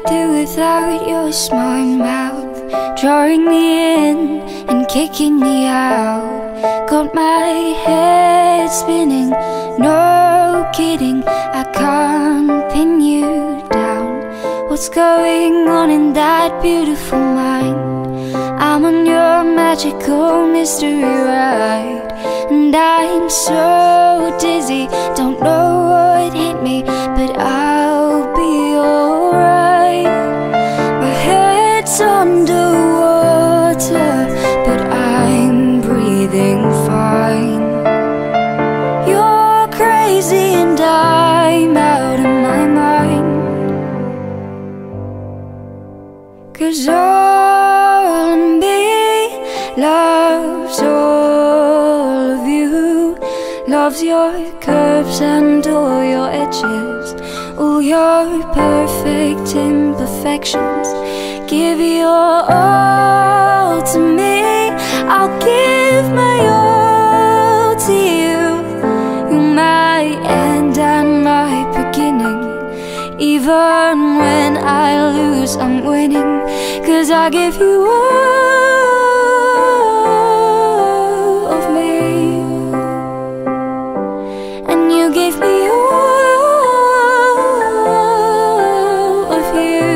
do without your smart mouth, drawing me in and kicking me out? Got my head spinning, no kidding, I can't pin you down. What's going on in that beautiful mind? I'm on your magical mystery ride, and I'm so dizzy, don't know what hit me, but I'll be alright. My head's underwater, but I'm breathing fine. You're crazy and I'm out of my mind, 'cause all of me loves all of you, loves your curves and all your edges, all your perfect imperfections. Give your all to me, I'll give my all to you. You're my end and my beginning, even when I lose I'm winning, 'cause I give you all of me, and you give me all of you.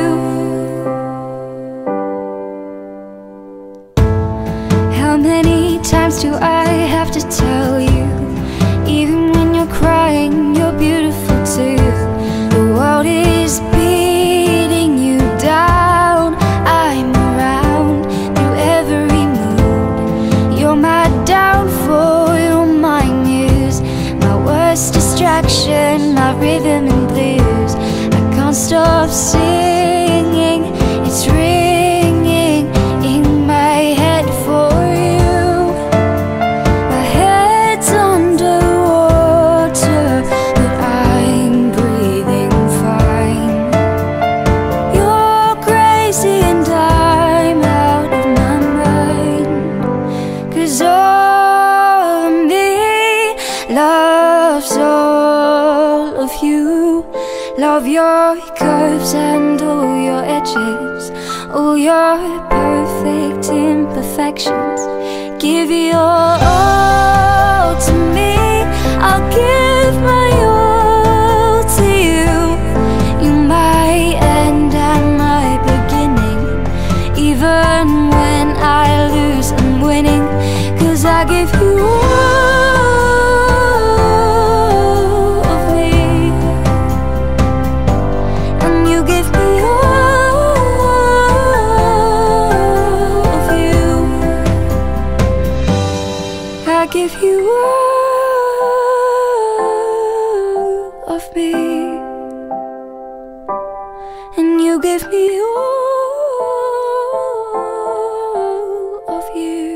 How many times do I have to tell you, even when you're crying, you're beautiful too? The world is beating you down, I'm around through every mood. You're my downfall, you're my muse, my worst distraction, my rhythm and blues. I can't stop singing, it's ringing in my head for you. My head's underwater, but I'm breathing fine. You're crazy and I'm out of my mind, 'cause all of me loves all of you, love your curves and all your edges, all your perfect imperfections. Give your all to me, I'll give my all to you. You're my end and my beginning, even when I lose I'm winning, 'cause I give you all of me, and you give me all of you. I give you all of me, and you give me all of you.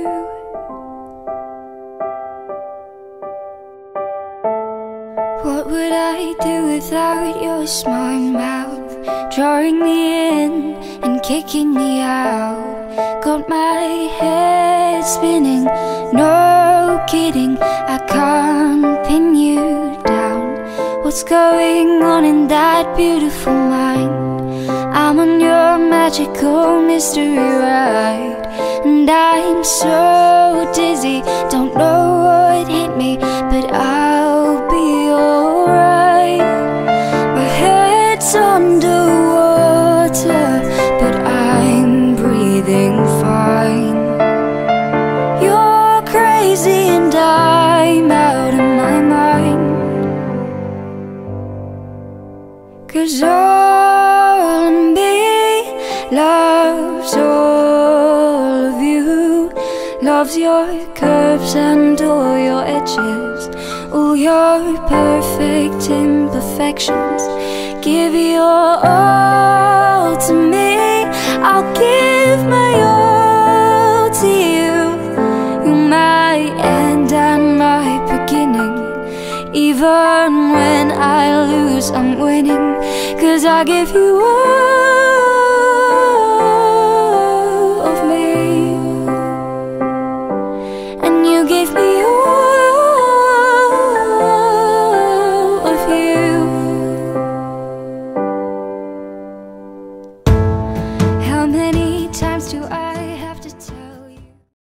What would I do without your smart mouth, drawing me in and kicking me out? Got my head spinning, no kidding, I can't pin you down. What's going on in that beautiful mind? I'm on your magical mystery ride, and I'm so dizzy, don't know what hit me, but I'll be alright. My head's underwater, but I'm breathing fine. You're crazy and I'm out of my mind, 'cause all of me loves all of you, loves your curves and all your edges, all your perfect imperfections. Give your all to me, I'll give my all to you. You're my end and my beginning, even when I lose I'm winning, 'cause I give you all